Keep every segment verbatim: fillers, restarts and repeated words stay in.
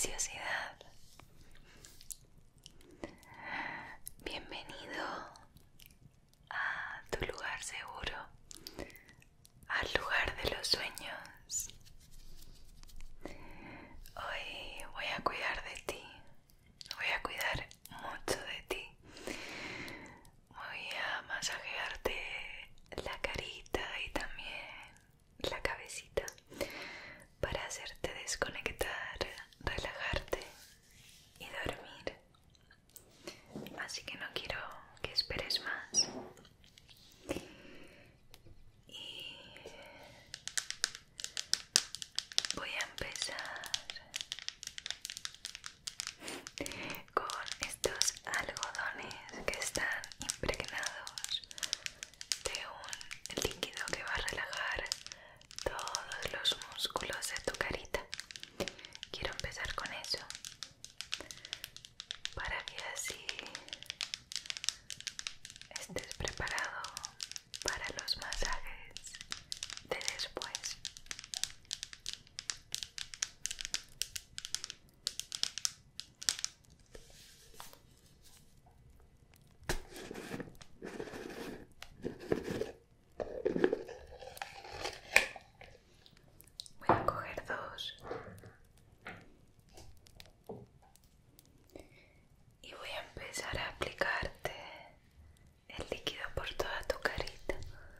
preciosidad. Bienvenido a tu lugar seguro, al lugar de los sueños. Hoy voy a cuidar de ti, voy a cuidar mucho de ti. Voy a masajearte la carita y también la cabecita para hacerte desconectar, relajarte y dormir. Así que no quiero que esperes más. Y voy a empezar con estos algodones que están impregnados de un líquido que va a relajar todos los músculos de tu carita. Quiero empezar con eso para que así estés preparado para los masajes de después. Voy a coger dos y voy a empezar a aplicarte el líquido por toda tu carita.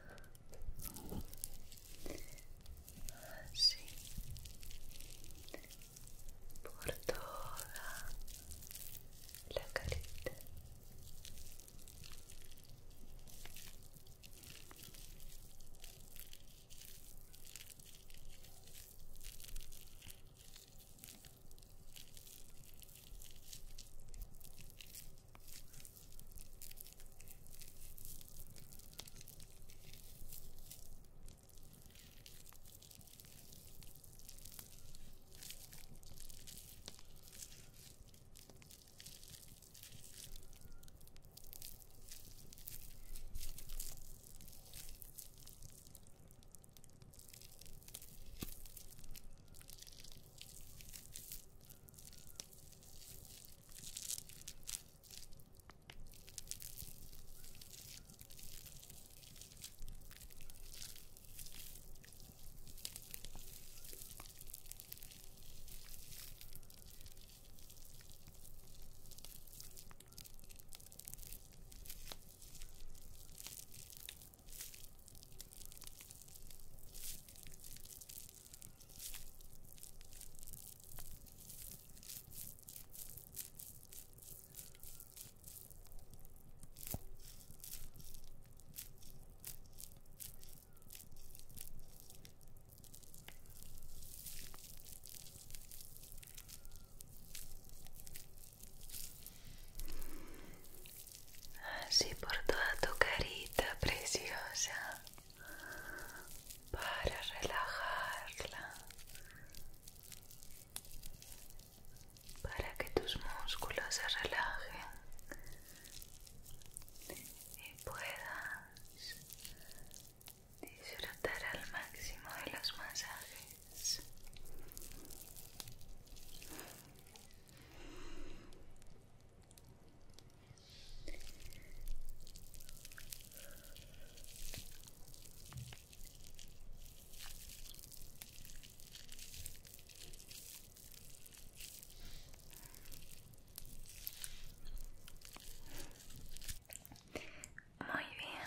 Así, por toda la carita. Así por toda tu carita preciosa para relajarla, para que tus músculos se relajen y puedas disfrutar al máximo de los masajes. Muy bien.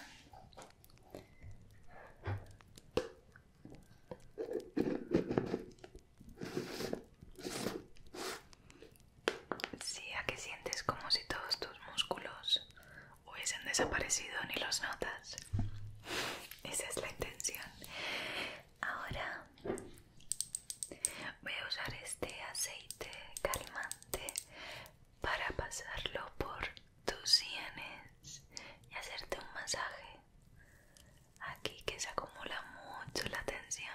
Sí, ¿a qué sientes como si todos tus músculos hubiesen desaparecido ni los notas? Esa es la intención. Ahora voy a usar este aceite calmante para pasarlo por tus sienes y hacerte un masaje aquí que se acumula mucho la tensión.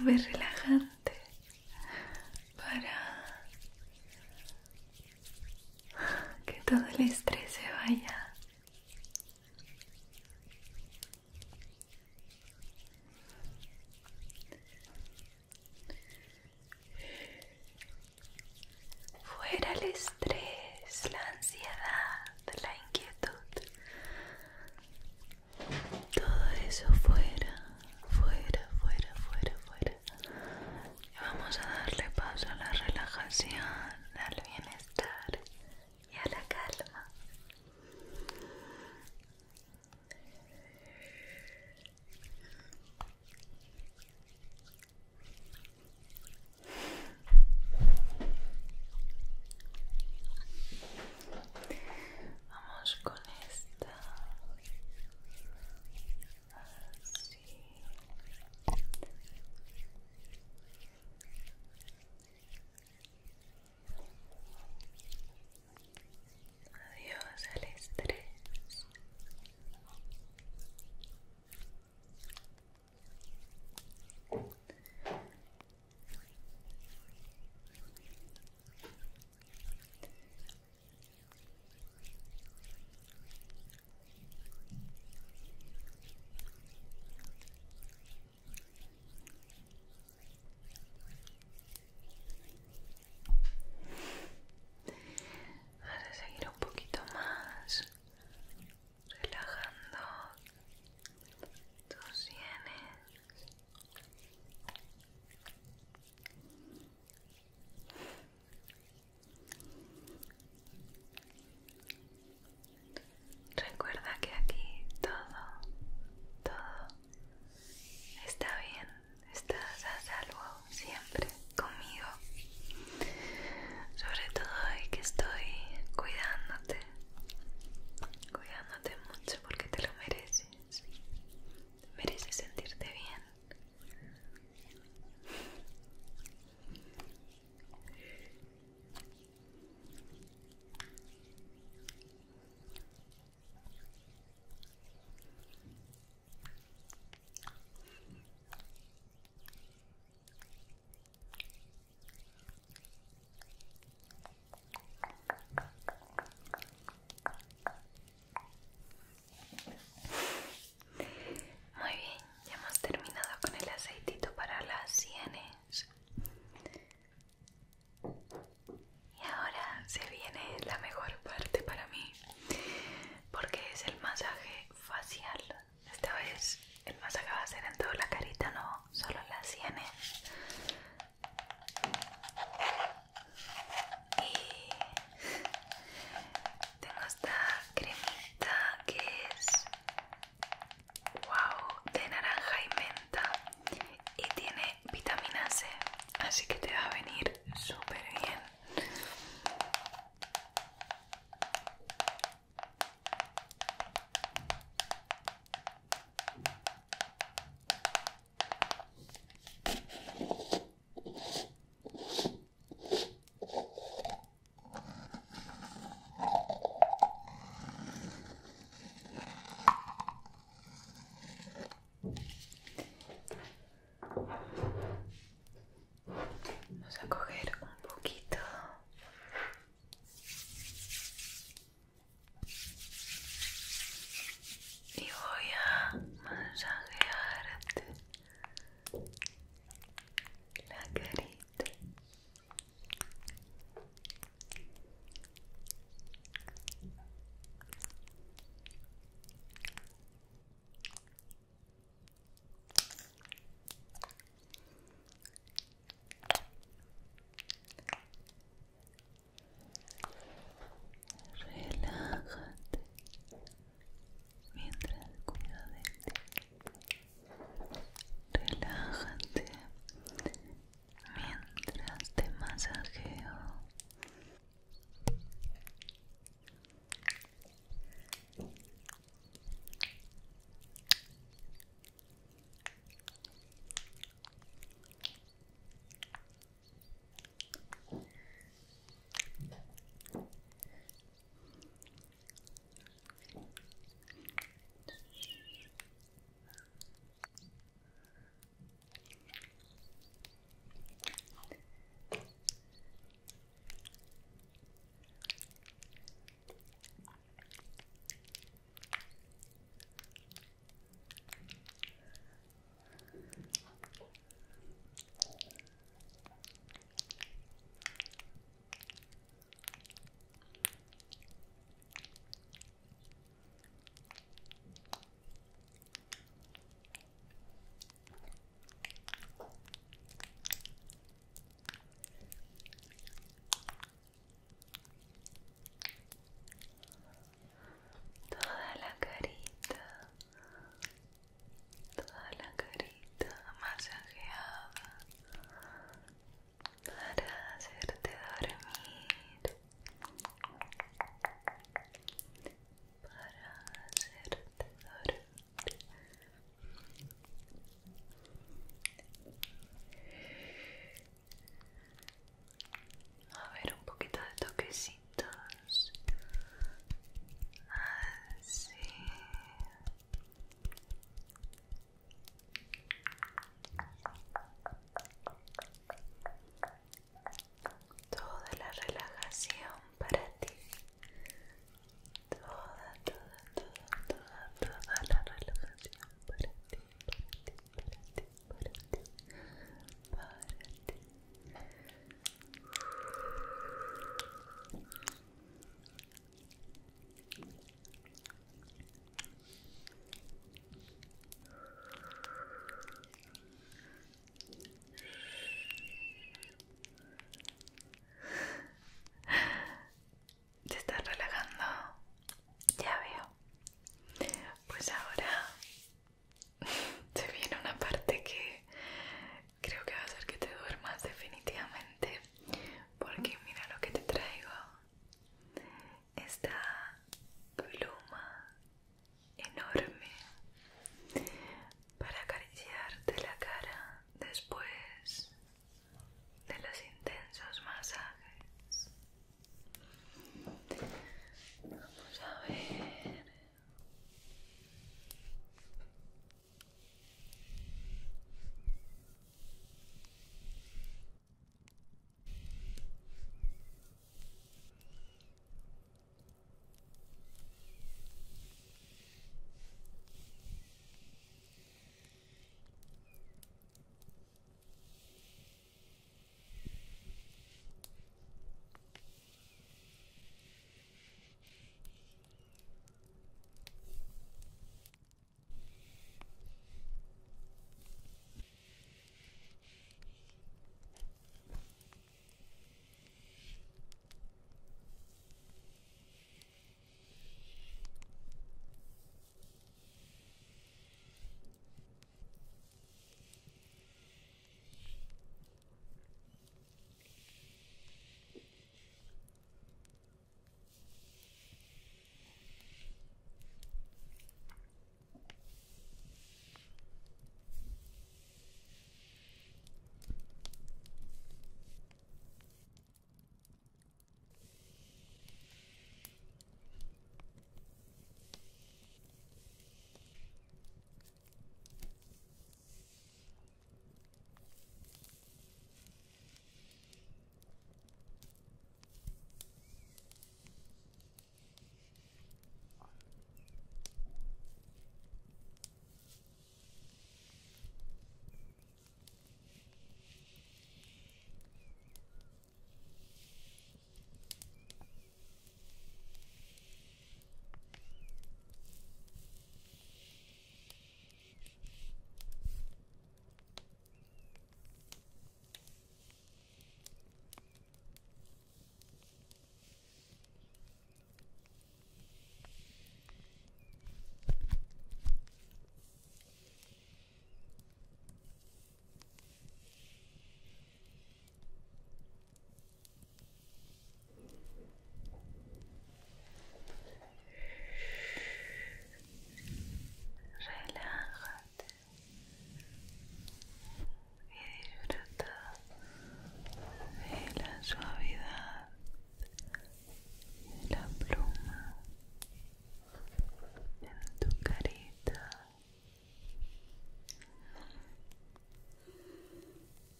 súper relajante para que todo el estrés se vaya. Fuera el estrés, la ansiedad, la inquietud. Todo eso fuera, fuera, fuera, fuera, fuera. Y vamos a darle paso a la relajación, al bienestar y a la calma.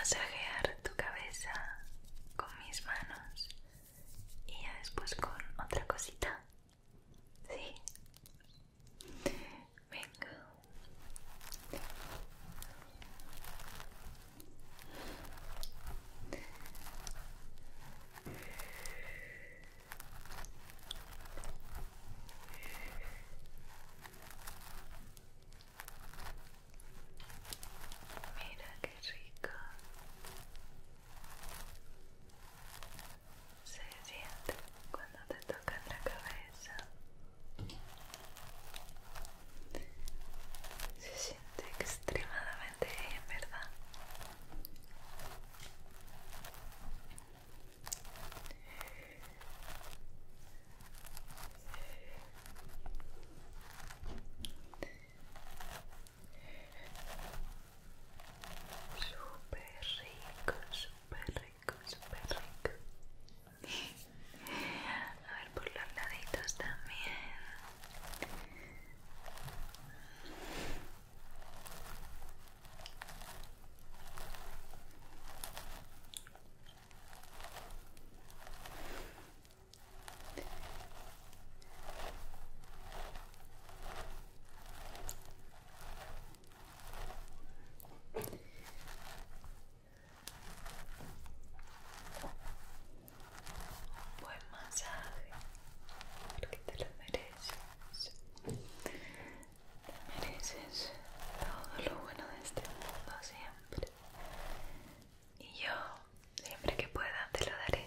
masajear tu cabeza con mis manos y ya después con otra cosita. Sí. Venga. Mira qué rico se siente cuando te tocan la cabeza. Se siente extremadamente bien, ¿verdad? Súper rico, súper rico, súper rico. A ver por los laditos también. Buen masaje, porque te lo mereces. Te mereces todo lo bueno de este mundo siempre. Y yo, siempre que pueda, te lo daré.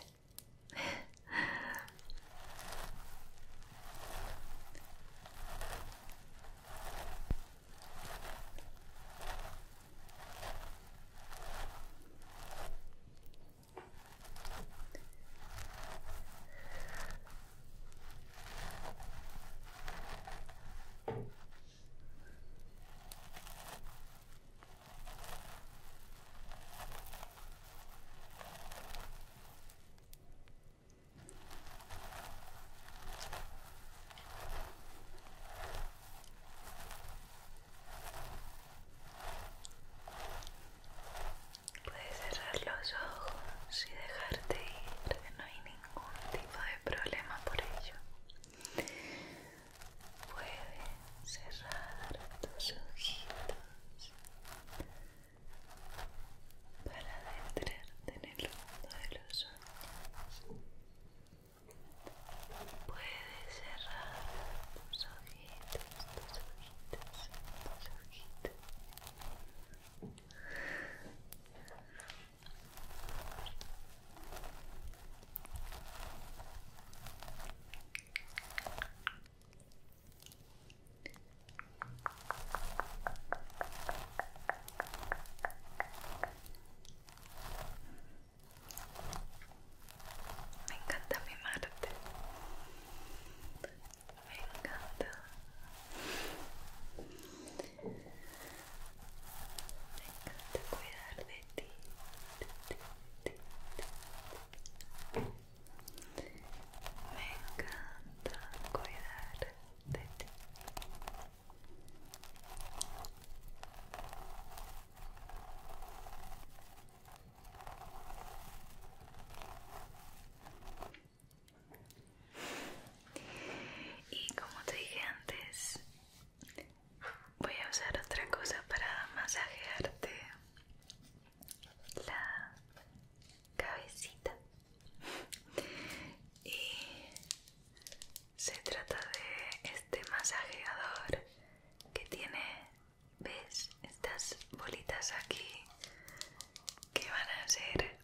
Puedes cerrar los ojos y dejarte ir, que no hay ningún tipo de problema por ello. Puedes cerrar tus ojitos para adentrarte en el mundo de los sueños. Puedes cerrar tus ojitos, tus ojitos, tus ojitos. Me encanta mimarte. Me encanta. Me encanta cuidar de ti. Me encanta cuidar de ti. Y como te dije antes, voy a usar otra cosa para masajearte la cabecita. Y se trata de este masajeador que tiene, ¿ves? Estas bolitas aquí que van a ser